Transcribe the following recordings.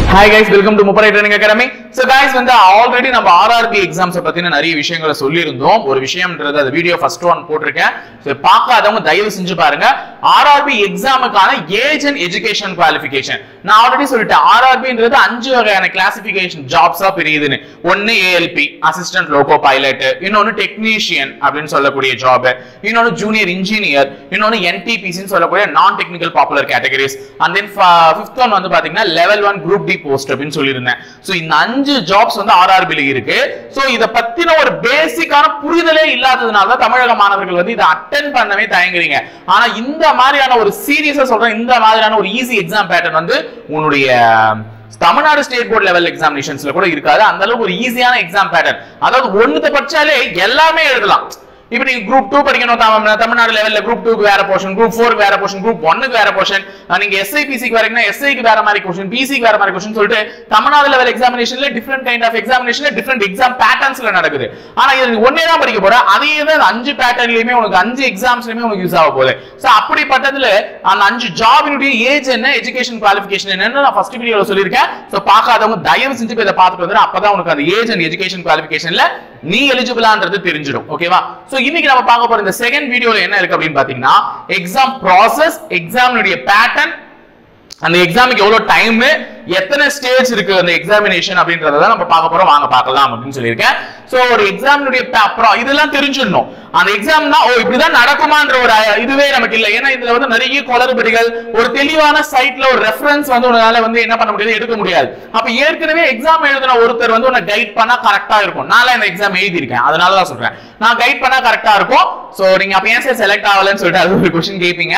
Hi guys, welcome to Mupparai Training Academy. So guys, வந்து already நம்ம RRB exams பத்தின நிறைய விஷயங்களை சொல்லியிருந்தோம். ஒரு விஷயம்ன்றது அந்த வீடியோ ஃபர்ஸ்ட் ஒன் போட்டுருக்கேன். சோ பார்க்காதவங்க தயவு செஞ்சு பாருங்க. RRB எக்ஸாமுக்கான ஏஜ் அண்ட் எஜுகேஷன் குவாலிஃபிகேஷன். நான் ஆல்ரெடி சொல்லிட்டேன் RRBன்றது 5 வகையான கிளாசிஃபிகேஷன் ஜாப்ஸா பிரியுதுன்னு. ஒன்னு ALP, அசிஸ்டன்ட் லோகோ பைலட், இன்னொன்னு டெக்னீஷியன் அப்படினு சொல்லக்கூடிய ஜாப், இன்னொன்னு ஜூனியர் இன்ஜினியர், இன்னொன்னு NTPC ன்னு சொல்லக்கூடிய non technical popular categories. and then fifth one வந்து பாத்தீங்கன்னா level 1 group D போஸ்ட் அப்படினு சொல்லிருந்தேன். சோ இந்த 5 ஜாப்ஸ் வந்து RRB ல இருக்கு. சோ இத பத்தின ஒரு பேசிக்கான புரிதலே இல்லாததனால தான் தமிழக மாணவர்கள் வந்து இத அட்டெண்ட் பண்ணவே தயங்குறீங்க. ஆனா இந்த மாதிரியான ஒரு சீரியஸா சொல்றேன், இந்த மாதிரியான ஒரு ஈஸி எக்ஸாம் பேட்டர்ன் வந்து உன்னுடைய தமிழ்நாடு ஸ்டேட் போர்ட் லெவல் எக்ஸாமினேஷன்ஸ்ல கூட இருக்காது. அந்த அளவுக்கு ஒரு ஈஸியான எக்ஸாம் பேட்டர்ன். அதாவது ஒண்ணுத்தை படிச்சாலே எல்லாமே எழுதலாம். இப்போ நீங்க group 2 படிக்கணும் தமிழ்நாடு லெவல்ல group 2 க்கு வேற போர்ஷன், group 4 க்கு வேற போர்ஷன், group 1 க்கு வேற போர்ஷன், நீங்க SIPC க்கு வரீங்கன்னா SI க்கு வேற மாதிரி क्वेश्चन, PC க்கு வேற மாதிரி क्वेश्चन சொல்லிட்டு தமிழ்நாடு லெவல் எக்ஸாமினேஷன்ல டிஃபரண்ட் கைண்ட் ஆஃப் எக்ஸாமினேஷன்ல டிஃபரண்ட் எக்ஸாம் பேட்டர்ன்ஸ்ல நடக்குது. ஆனா இது ஒண்ணே தான் படிக்க போற, அதே தான் 5 பேட்டர்ன்லயுமே உனக்கு 5 எக்ஸாம்ஸ்லயுமே உனக்கு யூஸ் ஆக போகுது. சோ அப்படிப்பட்டதுல அந்த 5 ஜாபினுடைய ஏஜ் என்ன, எஜுகேஷன் குவாலிஃபிகேஷன் என்னன்னு நான் ஃபர்ஸ்ட் வீடியோல சொல்லிருக்கேன். சோ பார்க்காதவங்க தயவு செஞ்சு இத பார்த்துட்டு வந்துரு. அப்பதான் உனக்கு அந்த ஏஜ் அண்ட் எஜுகேஷன் குவாலிஃபிகேஷன்ல நீ எலிஜிபிளான்றது தெரிஞ்சிடும். ஓகேவா? சோ இன்னைக்கு நம்ம பார்க்க போற இந்த செகண்ட் வீடியோல என்ன இருக்கு அப்படின்னு பாத்தீங்கன்னா எக்ஸாம் ப்ராசஸ், எக்ஸாமினுடைய பேட்டர்ன், அந்த எக்ஸாமுக்கு எவ்வளவு டைம், எத்தனை ஸ்டேஜ் இருக்கு அந்த எக்ஸாமினேஷன் அப்படின்றத நம்ம பார்க்க போறோம். வாங்க பார்க்கலாம் அப்படின்னு சொல்லியிருக்கேன். சோ ஒரு எக்ஸாமினுடைய இதெல்லாம் தெரிஞ்சிடணும். அந்த எக்ஸாம்னா இப்படிதான் நடக்குமான்ற ஒரு இதுவே நமக்கு இல்ல. ஏன்னா இதுல வந்து நிறைய குளறுபடிகள், ஒரு தெளிவான சைட்ல ஒரு ரெஃபரன்ஸ் வந்து உன்னால வந்து என்ன பண்ண முடியாது, எடுக்க முடியாது. அப்ப ஏற்கனவே எக்ஸாம் எழுதின ஒருத்தர் வந்து உன்னை கைட் பண்ணா கரெக்டா இருக்கும். நான் இந்த எக்ஸாம் எழுதி இருக்கேன், அதனாலதான் சொல்றேன். நான் கைட் பண்ணா கரெக்டா இருக்கும். சோ நீங்க அப்ப ஏன் சார் செலக்ட் ஆகலன்னு சொல்லிட்டு அது ஒரு क्वेश्चन கேட்பீங்க.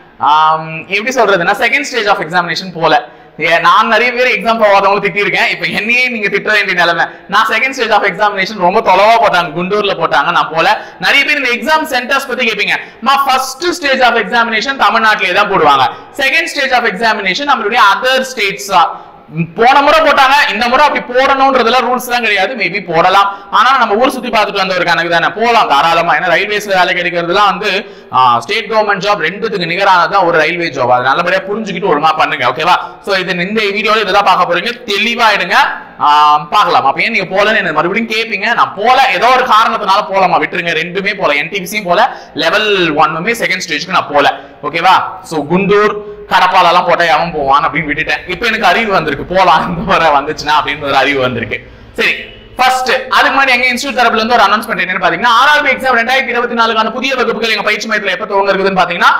எப்படி சொல்றதுன்னா செகண்ட் ஸ்டேஜ் ஆஃப் எக்ஸாமினேஷன் போல நான் நிறைய பேர் எக்ஸாம் போகாதவங்க திட்டி இருக்கேன். இப்ப என்னையே நீங்க திட்ட வேண்டிய நிலைமை. நான் செகண்ட் ஸ்டேஜ் ஆஃப் எக்ஸாமினேஷன் ரொம்ப தொலைவா போட்டாங்க, குண்டூர்ல போட்டாங்க, நான் போல. நிறைய பேர் இந்த எக்ஸாம் சென்டர்ஸ் பத்தி கேட்பீங்க. ஃபர்ஸ்ட் ஸ்டேஜ் ஆஃப் எக்ஸாமினேஷன் தமிழ்நாட்டிலே தான் போடுவாங்க. செகண்ட் ஸ்டேஜ் ஆஃப் எக்ஸாமினேஷன் நம்மளுடைய அதர் ஸ்டேட்ஸ் போன முறை போட்டாங்க, இந்த முறை அப்படி போடணும்ன்றதுல ரூல்ஸ் தான் கிடையாது. மேபி போடலாம், ஆனா நம்ம ஊர் சுத்தி பார்த்துட்டு வந்த ஒரு கணக்கு தானே, போலாம் தாராளமா. ஏன்னா ரயில்வேஸ்ல வேலை கிடைக்கிறதுலாம் வந்து ஸ்டேட் கவர்மெண்ட் ஜாப் ரெண்டுத்துக்கு நிகரானதான் ஒரு ரயில்வே ஜாப். அது நல்லபடியா புரிஞ்சுக்கிட்டு ஒழுங்கா பண்ணுங்க. ஓகேவா? சோ இது இந்த வீடியோல இதெல்லாம் பார்க்க போறீங்க, தெளிவாயிடுங்க. பார்க்கலாம். அப்ப ஏன் நீங்க போலன்னு மறுபடியும் கேட்பீங்க. நான் போல ஏதோ ஒரு காரணத்தினால போலாமா, விட்டுருங்க. ரெண்டுமே போல, NTPCயும் போல, லெவல் 1மே செகண்ட் ஸ்டேஜ்க்கு நான் போல. ஓகேவா? சோ குண்டூர் கடப்பால எல்லாம் போட்டா அவன் போவான் அப்படின்னு விட்டுட்டேன். இப்ப எனக்கு அறிவு வந்திருக்கு, போலாம் இந்த முறை வந்துச்சுன்னா அப்படின்னு ஒரு அறிவு வந்திருக்கு. சரி, ஃபர்ஸ்ட் அதுக்கு முன்னாடி எங்க இன்ஸ்டிடியூட் தரப்புல இருந்து ஒரு அனௌன்ஸ்மென்ட் என்னன்னு பாத்தீங்கன்னா RRB எக்ஸாம் 2024க்கான புதிய வகுப்புகள் எங்க பயிற்சி மையத்துல எப்ப துவங்க இருக்குதுன்னு பாத்தீங்கன்னா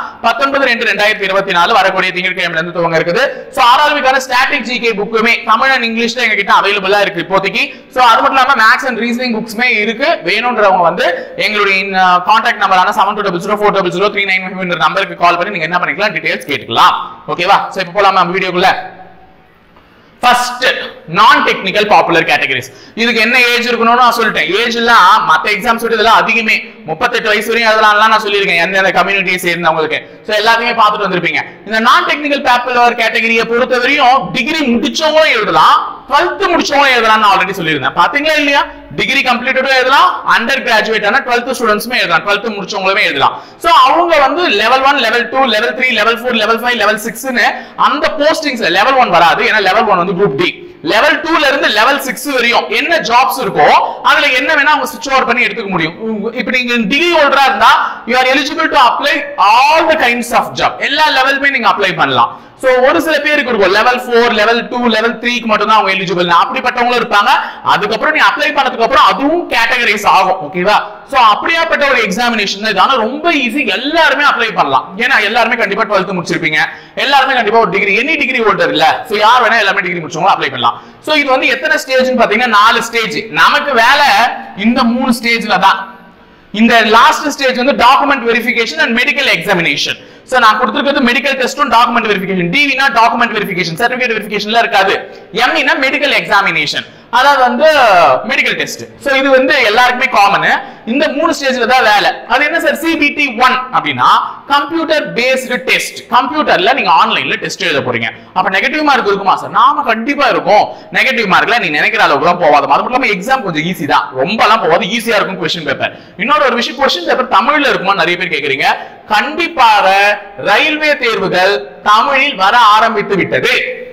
19/2/2024 வரக்கூடிய திங்கட்கிழமையில இருந்து துவங்க இருக்குது. சோ RRBக்கான ஸ்டாட்டிக் GK புக்குமே தமிழ் அண்ட் இங்கிலீஷ்ல எங்க கிட்ட அவைலபிளா இருக்கு இப்போதைக்கு. சோ அது மட்டும் இல்லாம மேத்ஸ் அண்ட் ரீசனிங் புக்ஸ்மே இருக்கு. வேணும்ன்றவங்க வந்து எங்களுடைய கான்டாக்ட் நம்பரான 7200400395 நம்பருக்கு கால் பண்ணி நீங்க என்ன பண்ணிக்கலாம், டீடைல்ஸ் கேட்டுக்கலாம். ஓகேவா? சோ இப்போ போலாம் நம்ம வீடியோக்குள்ள. ஃபர்ஸ்ட் நான் டெக்னிக்கல் பாப்புலர் கேட்டகரிஸ். இதுக்கு என்ன ஏஜ் இருக்கணும்னு நான் சொல்லிட்டேன். ஏஜ் எல்லாம் மத்த எக்ஸாம்ஸ் விட இதெல்லாம் அதிகமே 38 வயசு வரையும் அதெல்லாம் நான் சொல்லியிருக்கேன். எந்த கம்யூனிட்டியை சேர்ந்தவங்களுக்கு சோ எல்லாத்தையுமே பார்த்துட்டு வந்திருப்பீங்க. இந்த நான் டெக்னிக்கல் பாப்புலர் கேட்டகரியை பொறுத்தவரையும் டிகிரி முடிச்சவங்களும் எழுதலாம், 12th முடிச்சவங்களும் எழுதலாம். நான் ஆல்ரெடி சொல்லியிருந்தேன், பாத்தீங்களா இல்லையா? டிகிரி கம்ப்ளீட்டடும் எழுதலாம், அண்டர் கிராஜுவேட் ஆன 12th ஸ்டூடெண்ட்ஸ்மே எழுதலாம், 12th முடிச்சவங்களுமே எழுதலாம். சோ அவங்க வந்து level 1, level 2, level 3, level 4, level 5, level 6ன்னு அந்த போஸ்டிங்ஸ்ல லெவல் 1 வராது. ஏன்னா லெவல் 1 வந்து குரூப் டி. லெவல் 2ல இருந்து லெவல் 6 வரையும் என்ன ஜாப்ஸ் இருக்கோ அதுல என்ன வேணா அவங்க ஸ்விட்ச் ஓவர் பண்ணி எடுத்துக்க முடியும். இப்போ நீங்க டிகிரி ஹோல்டரா இருந்தா you are eligible to apply all the kinds of job. எல்லா லெவலுமே நீங்க அப்ளை பண்ணலாம். சோ ஒரு சில பேருக்கு இருக்கும் லெவல் 4, லெவல் 2, லெவல் 3க்கு மட்டும் தான் அவங்க எலிஜிபிள். அப்படிப்பட்டவங்களும் இருப்பாங்க. அதுக்கப்புறம் நீ அப்ளை பண்ணதுக்கு அப்புறம் அதுவும் கேட்டகரைஸ் ஆகும். ஓகேவா? சோ அப்படியாப்பட்ட ஒரு எக்ஸாமினேஷன் தான். இதான ரொம்ப ஈஸி, எல்லாருமே அப்ளை பண்ணலாம். ஏன்னா எல்லாருமே கண்டிப்பா 12th முடிச்சிருப்பீங்க, எல்லாருமே கண்டிப்பா ஒரு டிகிரி, எனி டிகிரி ஹோல்டர் இல்ல. சோ யார் வேணா எல்லாமே டிகிரி முடிச்சவங்க அப்ளை பண்ணலாம். சோ இது வந்து எத்தனை ஸ்டேஜ்னு பாத்தீங்கன்னா 4 ஸ்டேஜ். நமக்கு வேலை இந்த 3 ஸ்டேஜ்ல தான். இந்த லாஸ்ட் ஸ்டேஜ் வந்து document verification and medical examination. So நான் கொடுத்திருக்கிறது மெடிக்கல் டெஸ்டும் டாக்குமெண்ட் வெரிஃபிகேஷன். டிவினா டாக்குமெண்ட் வெரிஃபிகேஷன், சர்டிபிகேட் வெரிஃபிகேஷன்ல இருக்காது. எம்இனா மெடிக்கல் எக்ஸாமினேஷன், அதாவது வந்து மெடிக்கல் டெஸ்ட். சோ இது வந்து எல்லாருக்குமே காமன். இந்த 3 ஸ்டேஜ்ல தான் வேலை. அது என்ன சார் CBT 1 அப்படின்னா கம்ப்யூட்டர் பேஸ்டு டெஸ்ட். கம்ப்யூட்டர்ல நீங்க ஆன்லைன்ல டெஸ்ட் எழுத போறீங்க. அப்ப நெகட்டிவ் மார்க் இருக்குமா சார்? நாம கண்டிப்பா இருக்கும். நெகட்டிவ் மார்க்ல நீ நினைக்கிற அளவுக்கு தான் போகாது. அது மட்டும் இல்லாம எக்ஸாம் கொஞ்சம் ஈஸி தான், ரொம்ப எல்லாம் போகாது, ஈஸியா இருக்கும் क्वेश्चन பேப்பர். இன்னொரு ஒரு விஷயம், क्वेश्चन பேப்பர் தமிழ்ல இருக்குமா நிறைய பேர் கேக்குறீங்க. கண்டிப்பாக ரயில்வே தேர்வுகள் தமிழில் வர ஆரம்பித்து விட்டது.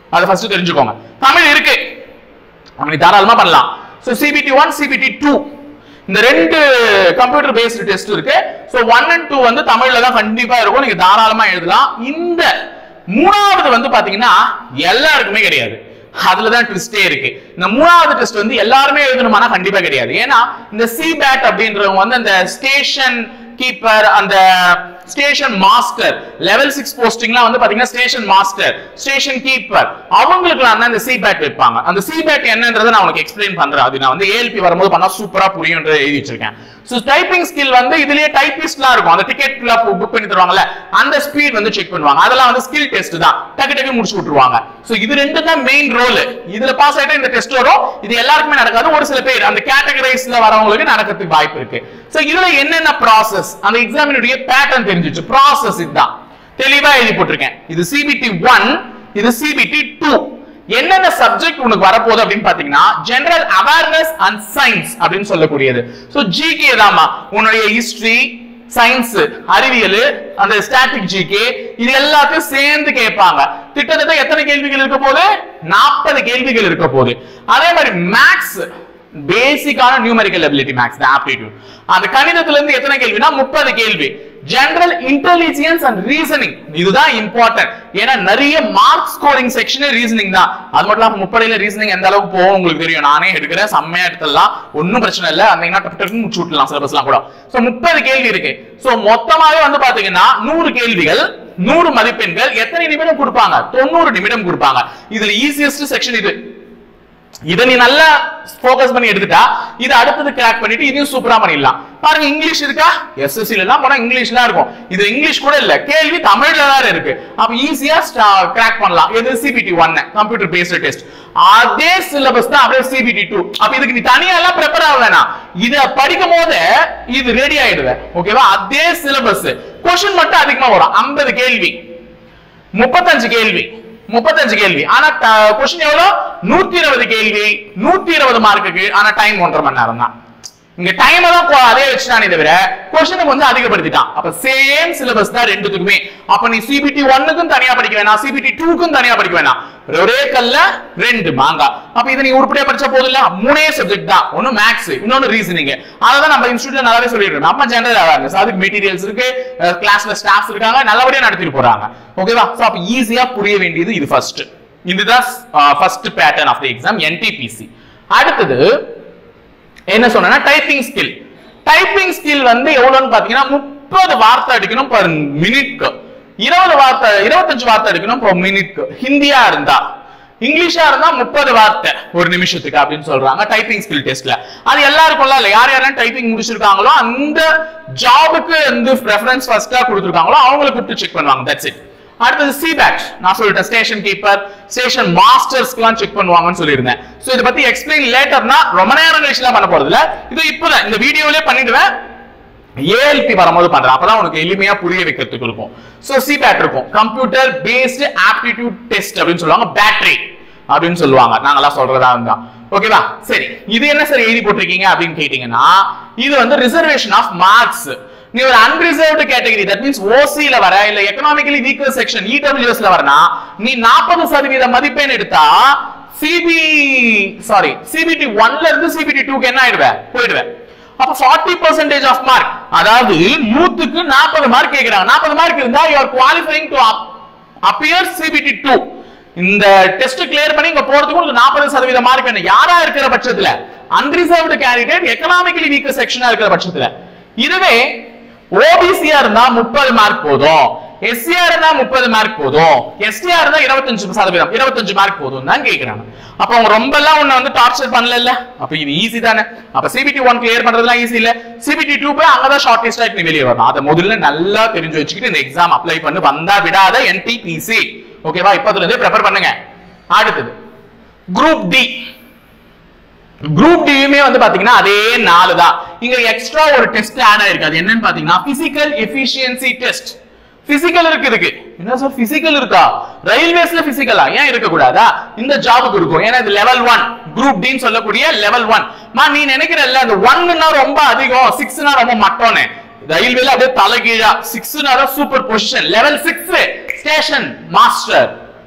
அதை ஃபர்ஸ்ட் தெரிஞ்சுக்கோங்க. தமிழ் இருக்கு, அப்படி தாராளமா பண்ணலாம். சோ CBT 1 CBT 2 இந்த ரெண்டு கம்ப்யூட்டர் பேஸ்ட் டெஸ்ட் இருக்கு. சோ 1 and 2 வந்து தமிழ்ல தான் கண்டிப்பா இருக்கும், நீங்க தாராளமா எழுதலாம். இந்த மூணாவது வந்து பாத்தீங்கன்னா எல்லாருக்குமே கிடையாது, அதுலதான் ட்விஸ்டே இருக்கு. இந்த மூணாவது டெஸ்ட் வந்து எல்லாருமே எழுதணுமானா கண்டிப்பா கிடையாது. ஏன்னா இந்த CBAT அப்படின்றவங்க வந்து அந்த ஸ்டேஷன் கீப்பர், அந்த ஸ்டேஷன் மாஸ்டர் லெவல் 6 போஸ்டிங்லாம் வந்து பாத்தீங்கன்னா ஸ்டேஷன் மாஸ்டர், ஸ்டேஷன் கீப்பர், அவங்களுக்குலாம் தான் இந்த CBAT வைப்பாங்க. அந்த CBAT என்னன்றதை நான் உங்களுக்கு எக்ஸ்பிளைன் பண்றேன். அது நான் வந்து ALP வரும்போது பண்ணா சூப்பரா புரியும்ன்றதை எழுதி வச்சிருக்கேன். சோ டைப்பிங் ஸ்கில் வந்து இதுலயே டைப்பிஸ்ட்லாம் இருக்கும், அந்த டிக்கெட்ல புக் பண்ணி தருவாங்கல்ல, அந்த ஸ்பீட் வந்து செக் பண்ணுவாங்க. அதெல்லாம் வந்து ஸ்கில் டெஸ்ட் தான், டக்கு டக்கு முடிச்சு விட்டுருவாங்க. சோ இது ரெண்டு தான் மெயின் ரோல். இதுல பாஸ் ஆயிட்டா இந்த டெஸ்ட் வரும். இது எல்லாருக்குமே நடக்காது, ஒரு சில பேர் அந்த கேட்டகரைஸ்ல வரவங்களுக்கு நடக்கிறதுக்கு வாய்ப்பு இருக்கு. சோ இதுல என்னென்ன ப்ராசஸ், அந்த எக்ஸாமினுடைய பேட்டர்ன் தெரிஞ்சிச்சு, ப்ராசஸ் இதுதான் தெளிவா எழுதி போட்டிருக்கேன். இது CBT 1, இது CBT 2. என்னென்ன சப்ஜெக்ட் உனக்கு வரப்போகுது அப்படின்னு பாத்தீங்கன்னா ஜெனரல் அவேர்னஸ் அண்ட் சயின்ஸ் அப்படின்னு சொல்லக்கூடியது. சோ ஜிகே தாமா, உன்னுடைய ஹிஸ்டரி, சயின்ஸ், அறிவியல், அந்த ஸ்டாட்டிக் ஜிகே, இது எல்லாத்தையும் சேர்ந்து கேட்பாங்க. கிட்டத்தட்ட எத்தனை கேள்விகள் இருக்க போகுது? 40 கேள்விகள் இருக்க போகுது. அதே மாதிரி மேக்ஸ், பேசிக்கான நியூமெரிக்கல் எபிலிட்டி மேக்ஸ், ஆப்டிடியூட், அந்த கணிதத்துல இருந்து எத்தனை கேள்வினா 30 கேள்வி. ஜெனரல் இன்டெலிஜென்ஸ் அண்ட் ரீசனிங், இதுதான் இம்பார்ட்டன்ட். ஏன்னா நிறைய மார்க் ஸ்கோரிங் செக்ஷனே ரீசனிங் தான். அது மட்டும் இல்லாம 30ல ரீசனிங் எந்த அளவுக்கு போகும் உங்களுக்கு தெரியும். நானே எடுக்கிறேன், செம்மையா எடுத்துடலாம், ஒன்னும் பிரச்சனை இல்லை. அந்த டக்கு முடிச்சு விட்டுலாம் சிலபஸ்லாம் கூட. சோ 30 கேள்வி இருக்கு. சோ மொத்தமாவே வந்து பாத்தீங்கன்னா 100 கேள்விகள், 100 மதிப்பெண்கள். எத்தனை நிமிடம் கொடுப்பாங்க? 90 நிமிடம் கொடுப்பாங்க. இதுல ஈஸியஸ்ட் செக்ஷன் இது. இத நீ நல்லா ஃபோக்கஸ் பண்ணி எடுத்துட்டா இது அடுத்தது கிராக் பண்ணிட்டு இதையும் சூப்பரா பண்ணிடலாம். பாருங்க இங்கிலீஷ் இருக்கா? SSC எல்லாம் போனா இங்கிலீஷ்லாம் இருக்கும். இது இங்கிலீஷ் கூட இல்ல, கேள்வி தமிழ்ல தான் இருக்கு. அப்ப ஈஸியா கிராக் பண்ணலாம். இது CBT 1 கம்ப்யூட்டர் பேஸ்ட் டெஸ்ட். அதே சிலபஸ் தான் அப்படியே CBT 2. அப்ப இதுக்கு நீ தனியா எல்லாம் ப்ரிப்பேர் ஆக வேணாம், இத படிக்கும் போது இது ரெடி ஆயிடுது. ஓகேவா? அதே சிலபஸ், क्वेश्चन மட்டும் அதிகமா வரும். 50 கேள்வி, 35 கேள்வி, 35 கேள்வி. ஆனா क्वेश्चन எவ்வளவு? 120 கேள்வி, 120 மார்க்குக்கு. ஆனா டைம் 1.5 மணி நேரம் தான். இங்க டைம் தான் அதே வச்சுட்டானே தவிர क्वेश्चन கொஞ்சம் அதிகப்படுத்திட்டான். அப்ப சேம் சிலபஸ் தான் ரெண்டுத்துக்குமே. அப்ப நீ CBT 1க்கும் தனியா படிக்க வேணாம், CBT 2க்கும் தனியா படிக்க வேணாம். ஒரே கல்ல ரெண்டு மாங்கா. அப்ப இத நீ உருப்படியா படிச்சா போதும் இல்ல? 3 சப்ஜெக்ட் தான், ஒன்னு மேத்ஸ், இன்னொன்னு ரீசனிங். அததான் நம்ம இன்ஸ்டிடியூட்ல நல்லாவே சொல்லிட்டு இருக்கோம். நம்ம ஜெனரல் அவேர்னஸ், அதுக்கு மெட்டீரியல்ஸ் இருக்கு, கிளாஸ்ல ஸ்டாஃப்ஸ் இருக்காங்க, நல்லபடியா நடத்திட்டு போறாங்க. ஓகேவா? சோ அப்ப ஈஸியா புரிய வேண்டியது இது ஃபர்ஸ்ட். இதுதான் first pattern of the exam NTPC. அடுத்தது என்ன சொன்னா டைப்பிங் ஸ்கில். டைப்பிங் ஸ்கில் வந்து எவ்வளவுன்னு பாத்தீங்கன்னா 30 வார்த்தை அடிக்கணும் பர் மினிட்க்கு, 20 வார்த்தை 25 வார்த்தை அடிக்கணும் பர் மினிட்க்கு. ஹிந்தியா இருந்தா, இங்கிலீஷா இருந்தா 30 வார்த்தை ஒரு நிமிஷத்துக்கு அப்படின்னு சொல்றாங்க டைப்பிங் ஸ்கில் டெஸ்ட்ல. அது எல்லாருக்கும் இல்ல, யார் யாரெல்லாம் டைப்பிங் முடிச்சிருக்காங்களோ அந்த ஜாபுக்கு வந்து ரெஃபரன்ஸ் ஃபர்ஸ்டா கொடுத்துருக்காங்களோ அவங்களை கூப்பிட்டு செக் பண்ணுவாங்க. That's it. அடுத்தது CBAT, நான் சொல்லிட்டேன் ஸ்டேஷன் கீப்பர், ஸ்டேஷன் மாஸ்டர்ஸ்க்குலாம் செக் பண்ணுவாங்கன்னு சொல்லியிருந்தேன். சோ இத பத்தி எக்ஸ்பிளைன் லேட்டர்னா ரொம்ப நேரம் கழிச்சுலாம் பண்ண போறது இல்ல, இது இப்பதான் இந்த வீடியோலயே பண்ணிடுவேன். ALP வரும்போது பண்றேன், அப்பதான் உனக்கு எளிமையா புரிய வைக்கிறதுக்கு இருக்கும். சோ CBAT இருக்கும், கம்ப்யூட்டர் பேஸ்டு ஆப்டிடியூட் டெஸ்ட் அப்படின்னு சொல்லுவாங்க, பேட்டரி அப்படின்னு சொல்லுவாங்க, நாங்கெல்லாம் சொல்றதா இருந்தா. ஓகேவா? சரி, இது என்ன சார் எழுதி போட்டிருக்கீங்க அப்படின்னு கேட்டீங்கன்னா இது வந்து ரிசர்வேஷன் ஆஃப் மார்க்ஸ். நீ ஒரு unreserved category, that means OC ல வர இல்ல எகனாமிக்கலி வீக்கர் செக்ஷன் EWS ல வரனா நீ 40% மதிப்பெண் எடுத்தா CBT 1 ல இருந்து CBT 2 க்கு என்ன ஆயிடுவே? போயிடுவே. அப்ப 40% ஆஃப் மார்க், அதாவது 100க்கு 40 மார்க் கேக்குறாங்க. 40 மார்க் இருந்தா you are qualifying to appear CBT 2. இந்த டெஸ்ட் கிளியர் பண்ணி இங்க போறதுக்கு உங்களுக்கு 40% மார்க் வேணும். யாரா இருக்கிற பட்சத்துல? அன்ரிசர்வ்டு கேண்டிடேட், எகனாமிக்கலி வீக்கர் செக்ஷனா இருக்கிற பட்சத்துல. இதுவே OBC இருந்தா 30 மார்க் போதும், SC இருந்தா 30 மார்க் போதும், ST இருந்தா 25%, 25 மார்க் போதும் தான் கேக்குறாங்க. அப்ப அவங்க ரொம்ப எல்லாம் உன்னை வந்து டார்ச்சர் பண்ணல இல்ல? அப்ப இது ஈஸி தானே. அப்ப CBT 1 கிளியர் பண்றதுலாம் ஈஸி இல்ல. CBT 2 போய் அங்கதான் ஷார்ட் லிஸ்ட் ஆயிட்டு வெளியே வரணும். அதை முதல்ல நல்லா தெரிஞ்சு வச்சுக்கிட்டு இந்த எக்ஸாம் அப்ளை பண்ணி வந்தா விடாத NTPC. ஓகேவா? இப்பத்துல இருந்தே ப்ரிப்பேர் பண்ணுங்க. அடுத்தது குரூப் D. குரூப் டியுமே வந்து பாத்தீங்கன்னா அதே 4 தான். இங்க எக்ஸ்ட்ரா ஒரு டெஸ்ட் ஆட் ஆயிருக்கு. அது என்னன்னு பாத்தீங்கன்னா பிசிக்கல் எஃபிஷியன்சி டெஸ்ட். பிசிக்கல் இருக்கு. என்ன சார் பிசிக்கல் இருக்கா? ரயில்வேஸ்ல பிசிக்கலா? ஏன் இருக்க கூடாதா? இந்த ஜாபுக்கு இருக்கும். ஏன்னா இது லெவல் 1 குரூப் டி சொல்லக்கூடிய லெவல் 1. நீ நினைக்கிறல்ல அந்த 1னா ரொம்ப அதிகம், 6னா ரொம்ப மட்டோன்னு. ரயில்வேல அப்படியே தலைகீழா 6னா super position. Level 6 station master.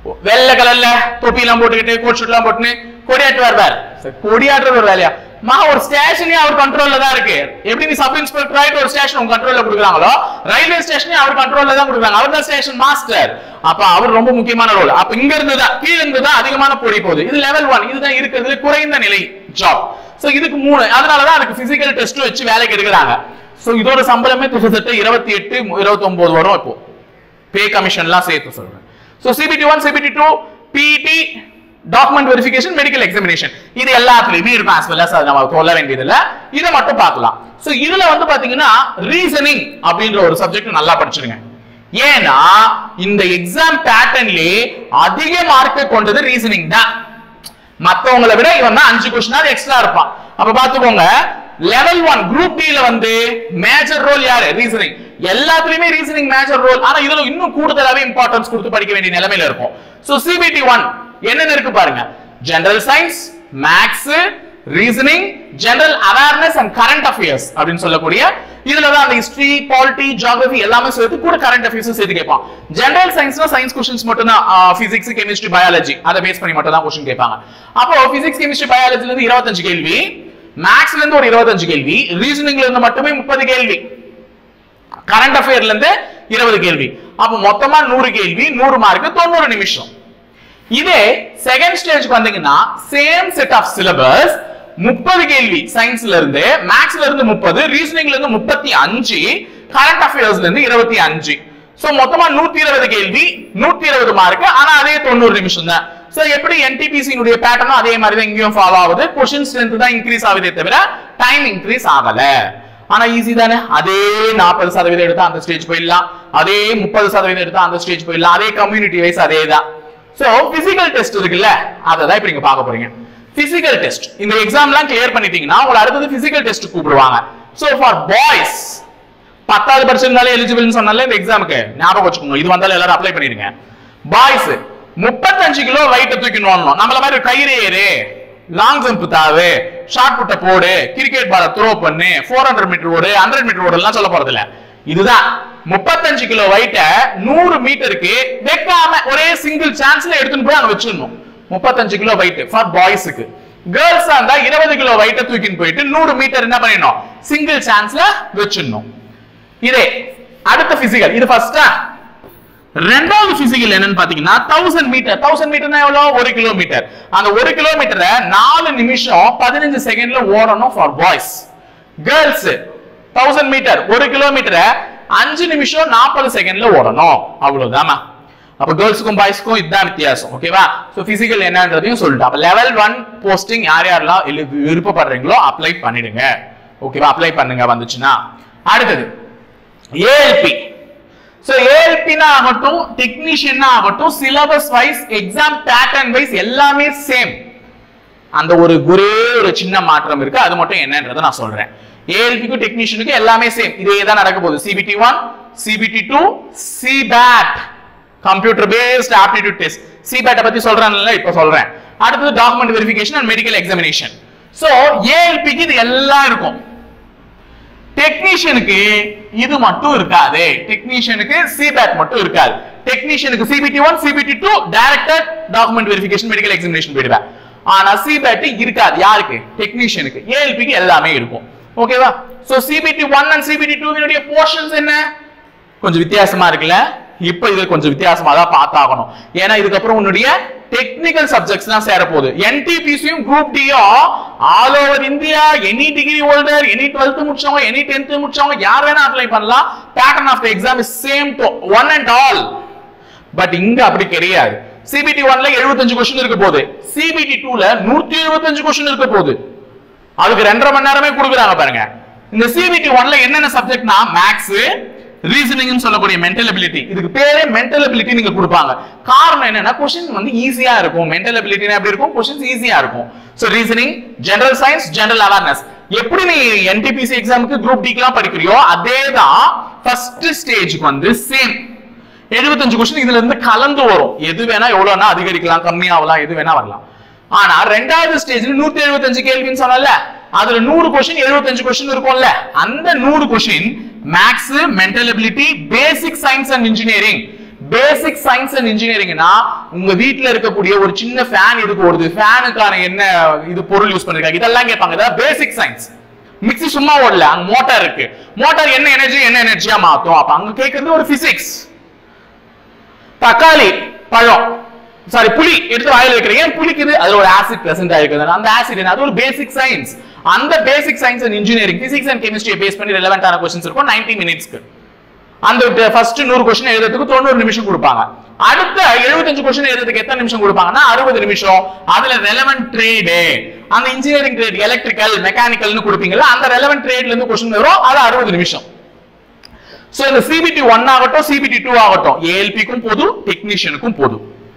வெள்ளை கலர்ல தொப்பி எல்லாம் போட்டுக்கிட்டு கோட் ஷூட் எல்லாம் போட்டுன்னு கொடியாட்டு வருவார். கொடியாட்டுறது ஒரு வேலையா? ஒரு ஸ்டேஷனே அவர் கண்ட்ரோல்ல தான் இருக்கு. எப்படி நீ சப் இன்ஸ்பெக்டர் ஆயிட்டு ஒரு ஸ்டேஷன் உங்க கண்ட்ரோல்ல கொடுக்குறாங்களோ, ரயில்வே ஸ்டேஷனே அவர் கண்ட்ரோல்ல தான் கொடுக்குறாங்க. அவர் தான் ஸ்டேஷன் மாஸ்டர். அப்ப அவர் ரொம்ப முக்கியமான ரோல். அப்ப இங்க இருந்து தான் கீழ இருந்து தான் அதிகமான பொடி போகுது. இது லெவல் 1. இதுதான் இருக்கிறதுல குறைந்த நிலை ஜாப். சோ இதுக்கு 3. அதனாலதான் அதுக்கு பிசிக்கல் டெஸ்ட் வச்சு வேலைக்கு எடுக்கிறாங்க. சோ இதோட சம்பளமே கிட்டத்தட்ட 28 29 வரும். இப்போ பே கமிஷன்லாம் சேர்த்து சொல்றேன். So CBT1 CBT2 PET document verification medical examination இது எல்லாத்துலயுமே இருக்கும். as well as அது நம்ம சொல்ல வேண்டியது இல்ல. இத மட்டும் பார்க்கலாம். சோ இதுல வந்து பாத்தீங்கன்னா ரீசனிங் அப்படின்ற ஒரு சப்ஜெக்ட் நல்லா படிச்சிருங்க. ஏன்னா இந்த எக்ஸாம் பேட்டர்ன்லயே அதிக மார்க் கொண்டது ரீசனிங் தான். மத்தவங்களை விட இவன் தான் 5 क्वेश्चन எக்ஸ்ட்ரா இருப்பான். அப்ப பாத்துக்கோங்க, லெவல் 1 குரூப் டி ல வந்து மேஜர் ரோல் யாரு? ரீசனிங். எல்லாத்துலயுமே ரீசனிங் மேஜர் ரோல். ஆனா இதுல இன்னும் கூடுதலாவே இம்பார்ட்டன்ஸ் கொடுத்து படிக்க வேண்டிய நிலைமையில இருக்கும். சோ CBT1 என்னென்ன இருக்கு பாருங்க. General science, maths, reasoning, general awareness and current affairs அப்படின்னு சொல்லக்கூடிய இதுல தான் அந்த ஹிஸ்டரி, பாலிட்டி, ஜியோகிராஃபி எல்லாமே சேர்த்து கூட கரண்ட் அஃபேர்ஸ் சேர்த்து கேட்பான். ஜெனரல் சயின்ஸ்னா சயின்ஸ் क्वेश्चंस மட்டும் தான். பிசிக்ஸ், கெமிஸ்ட்ரி, பயாலஜி அத பேஸ் பண்ணி மட்டும் தான் क्वेश्चन கேட்பாங்க. அப்போ பிசிக்ஸ், கெமிஸ்ட்ரி, பயாலஜில இருந்து 25 கேள்வி, மேத்ஸ்ல இருந்து ஒரு 25 கேள்வி, ரீசனிங்ல இருந்து மட்டுமே 30 கேள்வி, கரண்ட் அஃபேர்ல இருந்து 20 கேள்வி. அப்ப மொத்தமா 100 கேள்வி, 100 மார்க், 90 நிமிஷம். இதே செகண்ட் ஸ்டேஜ்க்கு வந்தீங்கன்னா சேம் செட் ஆஃப் சிலபஸ், 30 கேள்வி சயின்ஸ்ல இருந்து, மேத்ஸ்ல இருந்து 30, ரீசனிங்ல இருந்து 35, கரண்ட் அஃபேர்ஸ்ல இருந்து 25. சோ மொத்தமா 120 கேள்வி, 120 மார்க். ஆனா அதே 90 நிமிஷம் தான். சோ எப்படி NTPC னுடைய பேட்டர்னும் அதே மாதிரி தான் இங்கேயும் ஃபாலோ ஆகுது. क्वेश्चन ஸ்ட்ரெngth தான் இன்கிரீஸ் ஆகுதே தவிர டைம் இன்கிரீஸ் ஆகல. ஆனா ஈஸி தானே. அதே 40% எடுத்தா அந்த ஸ்டேஜ் போயிடலாம், அதே 30% எடுத்தா அந்த ஸ்டேஜ் போயிடலாம், அதே கம்யூனிட்டி வைஸ் அதே தான். சோ பிசிக்கல் டெஸ்ட் இருக்குல்ல, அததான் இப்ப நீங்க பார்க்க போறீங்க. பிசிக்கல் டெஸ்ட் இந்த எக்ஸாம்லாம் கிளியர் பண்ணிட்டீங்கன்னா உங்களை அடுத்தது பிசிக்கல் டெஸ்ட் கூப்பிடுவாங்க. சோ ஃபார் பாய்ஸ் 10வது படிச்சிருந்தாலே எலிஜிபிள்னு சொன்னாலே இந்த எக்ஸாமுக்கு ஞாபகம் வச்சுக்கோங்க. இது வந்தாலும் எல்லாரும் அப்ளை பண்ணிடுங்க. பாய்ஸ் 35 கிலோ வெயிட் தூக்கினோம். நம்மள மாதிரி கயிறு ஏறு, லாங் ஜம்ப் தாவு, ஷார்ட் புட்ட போடு, கிரிக்கெட் பால த்ரோ பண்ணு, 400 மீட்டர் ஓடு, 100 மீட்டர் ஓடு எல்லாம் சொல்ல போறது இல்ல. இதுதான் 35 கிலோ வெயிட்ட 100 மீட்டருக்கு வைக்காம ஒரே சிங்கிள் சான்ஸ்ல எடுத்துட்டு போய் அங்க வச்சிடணும். 35 கிலோ வெயிட் ஃபார் பாய்ஸ்க்கு. கேர்ள்ஸா இருந்தா 20 கிலோ வெயிட்ட தூக்கிட்டு போயிட்டு 100 மீட்டர் என்ன பண்ணிடணும்? சிங்கிள் சான்ஸ்ல வச்சிடணும். இதே அடுத்த பிசிக்கல். இது ஃபர்ஸ்டா. ரெண்டாவது பிசிக்கல் என்னன்னு பாத்தீங்கன்னா 1000 மீட்டர். 1000 மீட்டர்னா எவ்வளவு? 1 கிலோமீட்டர். அந்த 1 கிலோமீட்டரை 4 நிமிஷம் 15 செகண்ட்ல ஓடணும் ஃபார் பாய்ஸ். கேர்ள்ஸ் 1000 மீட்டர் 1 கிலோமீட்டரை 5 நிமிஷம் 40 செகண்ட்ல ஓடணும். அவ்வளவுதாமா. அப்ப கேர்ள்ஸ்க்கும் பாய்ஸ்க்கும் இதுதான் வித்தியாசம். ஓகேவா? சோ பிசிக்கல் என்னன்றதையும் சொல்லிட்டு அப்ப லெவல் 1 போஸ்டிங் யார் யாரெல்லாம் விருப்பப்படுறீங்களோ அப்ளை பண்ணிடுங்க. ஓகேவா? அப்ளை பண்ணுங்க வந்துச்சுன்னா. அடுத்தது ALP. சோ ALP னா ஆகட்டும், டெக்னீஷியன் ஆகட்டும், syllabus wise, exam pattern wise எல்லாமே சேம். அந்த ஒரு சின்ன மாற்றம் இருக்கு. அது மட்டும் என்னன்றதை நான் சொல்றேன். ALP டெக்னீஷியனுக்கு எல்லாமே சேம். இதே தான் நடக்க போகுது. CBT1, CBT2, CBAT computer based aptitude test. CBAT பத்தி சொல்றேன்ல, இப்ப சொல்றேன். அடுத்து document verification and medical examination. So ALP க்கு இது எல்லாம் இருக்கும். டெக்னீஷியனுக்கு இது மட்டும் இருக்காது. டெக்னீஷியனுக்கு CBAT மட்டும் இருக்காது. டெக்னீஷியனுக்கு CBT1, CBT2 directed document verification medical examination போயிடுவேன். ஆனா CBAT இருக்காது. யாருக்கு? டெக்னீஷியனுக்கு. ALP க்கு எல்லாமே இருக்கும். ஓகேவா? So CBT1 and CBT2 னுடைய portions என்ன? கொஞ்சம் வித்தியாசமா இருக்குல்ல. இப்போ இது கொஞ்சம் வித்தியாசமா தான் பார்த்தாகணும். ஏன்னா இதுக்கு அப்புறம் உன்னுடைய டெக்னிக்கல் சப்ஜெக்ட்ஸ்லாம் சேர போகுது. NTPCயும் குரூப் டியும் all over India any degree holder, any 12th முடிச்சவங்க, எனி 10th முடிச்சவங்க யார் வேணா அப்ளை பண்ணலாம். Pattern of the exam is same to one and all. But இங்க அப்படி கிடையாது. CBT1ல 75 क्वेश्चन இருக்க போகுது. CBT2ல 125 क्वेश्चन இருக்க போகுது. அதுக்கு 2.5 மணி நேரமே கொடுக்குறாங்க பாருங்க. இந்த CBT1ல என்னென்ன சப்ஜெக்ட்னா மேத்ஸ், ரீசனிங் சொல்லக்கூடிய மென்டல் எபிலிட்டி. இதுக்கு பேரே மென்டல் எபிலிட்டி நீங்க கொடுப்பாங்க. காரணம் என்னன்னா क्वेश्चन வந்து ஈஸியா இருக்கும். மென்டல் எபிலிட்டினா எப்படி இருக்கும்? क्वेश्चंस ஈஸியா இருக்கும். So reasoning, general science, general awareness. எப்படி நீ NTPC எக்ஸாமுக்கு குரூப் டிக்குலாம் படிக்கிறியோ அதேதான் ஃபர்ஸ்ட் ஸ்டேஜ்க்கு வந்து சேம் 75 क्वेश्चन இதுல இருந்து கலந்து வரும். எது வேணா எவ்வளவுனா அதிகரிக்கலாம், கம்மியாவலாம், எது வேணா வரலாம். ஆனா ரெண்டாவது ஸ்டேஜ்ல 175 கேள்வின்னு சொன்னல, அதுல 100 क्वेश्चन 75 क्वेश्चन இருக்கும்ல, அந்த 100 question maths, mental ability, basic science and engineering, basic science and இன்ஜினியரிங்னா உங்க வீட்ல இருக்கக்கூடிய ஒரு சின்ன ஃபேன் எதுக்கு ஓடுது, ஃபேனுக்கான என்ன இது பொருள் யூஸ் பண்ணிருக்காங்க, இதெல்லாம் கேட்பாங்க. இதெல்லாம் பேசிக் சயின்ஸ். மிக்ஸி சும்மா ஓடல, அங்க மோட்டார் இருக்கு. மோட்டார் என்ன எனர்ஜியா மாத்தும். அப்ப அங்க கேக்குறது ஒரு பிசிக்ஸ். தக்காளி பழம் சாரி புளி எடுத்து வாயில வைக்கிறீங்க, புளிக்குது, அதுல ஒரு ஆசிட் பிரசன்ட் ஆயிருக்கு. அந்த ஆசிட் அது ஒரு பேசிக் சயின்ஸ். அந்த basic science and engineering physics and கெமிஸ்ட்ரியை பேஸ் பண்ணி ரெலவென்ட்டான क्वेश्चंस இருக்கும் 90 மினிட்ஸ்க்கு. அந்த ஃபர்ஸ்ட் 100 क्वेश्चन எழுதுறதுக்கு 90 நிமிஷம் கொடுப்பாங்க. அடுத்த 75 क्वेश्चन எழுதுறதுக்கு எத்தனை நிமிஷம் கொடுப்பாங்கன்னா 60 நிமிஷம். அதுல ரெலவென்ட் ட்ரேட், அந்த இன்ஜினியரிங் ட்ரேட் எலக்ட்ரிக்கல் மெக்கானிக்கல்னு கொடுப்பீங்கல்ல, அந்த ரெலவென்ட் ட்ரேட்ல இருந்து क्वेश्चन வரும், அது 60 நிமிஷம். சோ இந்த CBT 1 ஆகட்டும் CBT 2 ஆகட்டும் ALP-க்கும் போது டெக்னீஷியனுக்கும் போது.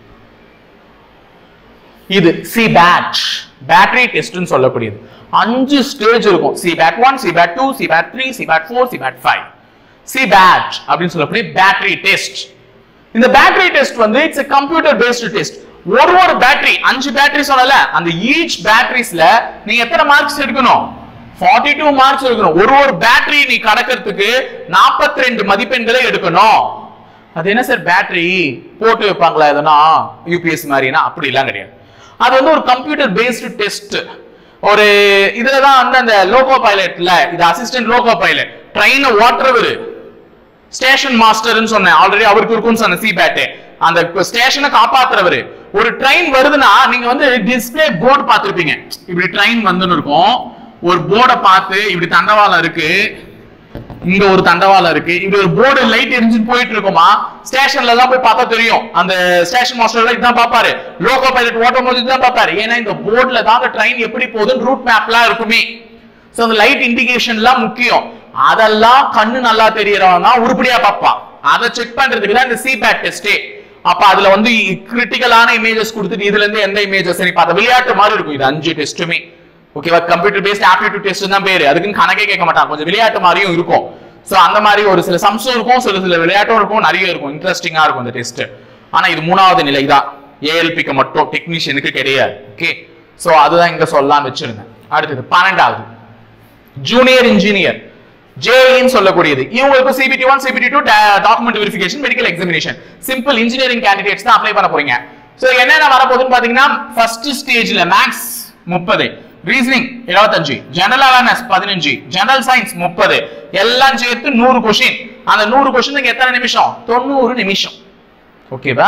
இது CBAT பேட்டரி டெஸ்ட்னு சொல்லக்கூடியது. 5 ஸ்டேஜ் இருக்கும். CBAT 1, CBAT 2, CBAT 3, CBAT 4, CBAT 5. CBAT அப்படின்னு சொல்லக்கூடிய பேட்டரி டெஸ்ட். இந்த பேட்டரி டெஸ்ட் வந்து it's a computer based test. ஒரு பேட்டரி 5 பேட்டரி சொன்னல, அந்த ஈச் பேட்டரிஸ்ல நீங்க எத்தனை மார்க்ஸ் எடுக்கணும், 42 மார்க்ஸ் எடுக்கணும். ஒரு பேட்டரி நீ கடக்கிறதுக்கு 42 மதிப்பெண்களை எடுக்கணும். அது என்ன சார் பேட்டரி போட்டு வைப்பாங்களா எதனா யூபிஎஸ் மாதிரினா, அப்படி எல்லாம் கிடையாது. அது வந்து ஒரு கம்ப்யூட்டர் பேஸ்டு டெஸ்ட். ஒரு இதுலதான் வந்து அந்த லோகோ பைலட்ல இது அசிஸ்டன்ட் லோகோ பைலட் ட்ரெயினை ஓட்டுறவரு ஸ்டேஷன் மாஸ்டர்னு சொன்னேன் ஆல்ரெடி, அவருக்கு இருக்கும்னு சொன்ன CBAT. அந்த ஸ்டேஷனை காப்பாத்துறவரு. ஒரு ட்ரெயின் வருதுன்னா நீங்க வந்து டிஸ்பிளே போர்டு பார்த்திருப்பீங்க. இப்படி ட்ரெயின் வந்துன்னு இருக்கும், ஒரு போர்டை பார்த்து இப்படி தண்டவாளம் இருக்கு, இங்க ஒரு தண்டவாளம் இருக்கு, இங்க ஒரு போர்டு லைட் எரிஞ்சு போயிட்டு இருக்குமா, ஸ்டேஷன்ல தான் போய் பார்த்தா தெரியும். அந்த ஸ்டேஷன் மாஸ்டர் இதான் பாப்பாரு, லோகோ பைலட் ஓட்டும் போது தான் பாப்பாரு. ஏன்னா இந்த போர்டுல தான் அந்த ட்ரெயின் எப்படி போகுதுன்னு ரூட் மேப்லாம் இருக்குமே. சோ அந்த லைட் இண்டிகேஷன்லாம் முக்கியம். அதெல்லாம் கண்ணு நல்லா தெரியறவங்க உருப்படியா பாப்பான். அதை செக் பண்றதுக்கு தான் இந்த CBAT டெஸ்டே. அப்ப அதுல வந்து கிரிட்டிக்கலான இமேஜஸ் கொடுத்துட்டு இதுல இருந்து எந்த இமேஜஸ் நீ பார்த்த விளையாட்டு மாதிரி இருக்கும். இது 5 டெஸ்ட்டுமே ஓகேவா, கம்ப்யூட்டர் பேஸ்ட் ஆப்டிடியூட் டெஸ்ட் தான் பேரு. அதுக்குன்னு கணக்கே கேட்க மாட்டாங்க, கொஞ்சம் விளையாட்டு மாதிரியும் இருக்கும். சோ அந்த மாதிரி ஒரு சில சம்ஸும் இருக்கும், சில விளையாட்டும் இருக்கும், நிறைய இருக்கும், இன்ட்ரெஸ்டிங்கா இருக்கும் இந்த டெஸ்ட். ஆனா இது 3வது நிலை தான், ALP-க்கு மட்டும், டெக்னீஷியனுக்கு கிடையாது. ஓகே, சோ அதுதான் இங்க சொல்லலாம் வச்சிருந்தேன். அடுத்தது 12வது ஜூனியர் இன்ஜினியர் JEE சொல்லக்கூடியது. இவங்களுக்கு CBT 1 CBT 2 document verification medical examination. Simple engineering candidates தான் அப்ளை பண்ண போறீங்க. சோ என்னென்ன வர போகுதுன்னு பாத்தீங்கன்னா ஃபர்ஸ்ட் ஸ்டேஜ்ல maths 30, reasoning 25, general awareness 15, general science 30, எல்லாம் சேர்த்து 100 क्वेश्चन. அந்த 100 क्वेश्चनக்கு எத்தனை நிமிஷம், 90 நிமிஷம். ஓகேவா.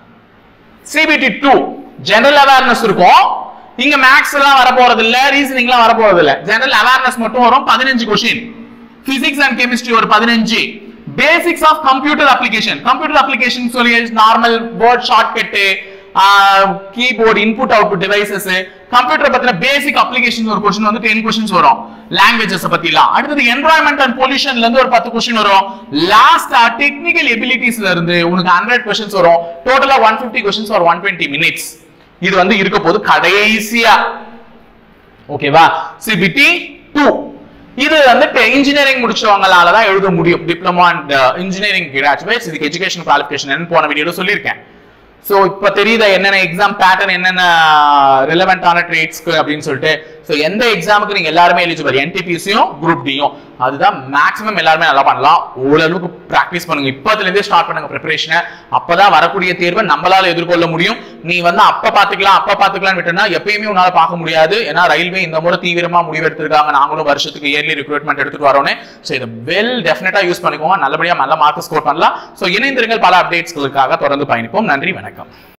CBT 2 ஜெனரல் அவேர்னஸ் இருக்கும். இங்க மேக்ஸ் எல்லாம் வர போறது இல்ல, ரீசனிங் எல்லாம் வர போறது இல்ல, ஜெனரல் அவேர்னஸ் மட்டும் வரும். 15 क्वेश्चन. பிசிக்ஸ் அண்ட் கெமிஸ்ட்ரி ஒரு 15. Basics of computer application. Computer application சொல்லி normal word shortcut, keyboard, input output devices, computer பத்தின பேசிக் அப்ளிகேஷன் ஒரு क्वेश्चन வந்து 10 क्वेश्चंस வரும். லாங்குவேஜஸ் பத்திலாம். அடுத்து என்வாயன்மெண்ட் அண்ட் பொல்யூஷன்ல இருந்து ஒரு 10 क्वेश्चन வரும். லாஸ்டா டெக்னிக்கல் எபிலிட்டிஸ்ல இருந்து உங்களுக்கு 100 क्वेश्चंस வரும். டோட்டலா 150 क्वेश्चंस ஃபார் 120 மினிட்ஸ். இது வந்து இருக்க போது கடைசியா. ஓகேவா. CBT 2 இது வந்து இன்ஜினியரிங் முடிச்சவங்களால தான் எழுத முடியும். Diploma and engineering graduates. இதுக்கு எஜுகேஷன் குவாலிஃபிகேஷன் போன வீடியோல சொல்லியிருக்கேன். சோ இப்ப தெரியுதா என்னென்ன எக்ஸாம் பேட்டர்ன், என்னென்ன ரிலவென்ட்டான ட்ரேட்ஸ்க்கு அப்படின்னு சொல்லிட்டு. சோ எந்த எக்ஸாமுக்கு நீங்க எல்லாருமே எலிஜிபிள், NTPC-யும் குரூப் D-யும். அதுதான் மேக்ஸிமம் எல்லாருமே நல்லா பண்ணலாம். ஓரளவுக்கு பிராக்டிஸ் பண்ணுங்க, இப்பத்துல இருந்தே ஸ்டார்ட் பண்ணுங்க ப்ரிப்பரேஷனை. அப்பதான் வரக்கூடிய தேர்வை நம்மளால எதிர்கொள்ள முடியும். நீ வந்து அப்ப பாத்துக்கலாம் விட்டனா எப்பயுமே உன்னால பார்க்க முடியாது. ஏன்னா ரயில்வே இந்த முறை தீவிரமா முடிவெடுத்திருக்காங்க. நாங்களும் வருஷத்துக்கு இயர்லி ரெக்ரூட்மெண்ட் எடுத்துட்டு வரோன்னு. சோ இதை டெஃபினட்டா யூஸ் பண்ணிக்கோங்க. நல்லபடியா நல்ல மார்க் ஸ்கோர் பண்ணலாம். சோ இணைந்திருங்கள், பல அப்டேட்ஸ்களுக்காக தொடர்ந்து பயணிப்போம். நன்றி, வணக்கம்.